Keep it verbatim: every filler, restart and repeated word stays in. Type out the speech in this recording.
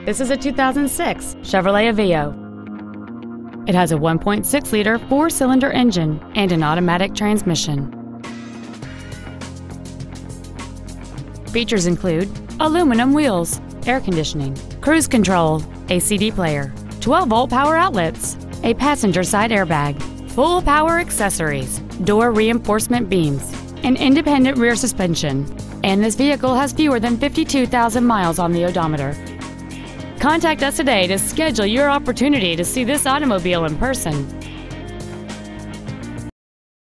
This is a two thousand six Chevrolet Aveo. It has a one point six liter four-cylinder engine and an automatic transmission. Features include aluminum wheels, air conditioning, cruise control, a C D player, twelve volt power outlets, a passenger side airbag, full power accessories, door reinforcement beams, an independent rear suspension, and this vehicle has fewer than fifty-two thousand miles on the odometer. Contact us today to schedule your opportunity to see this automobile in person.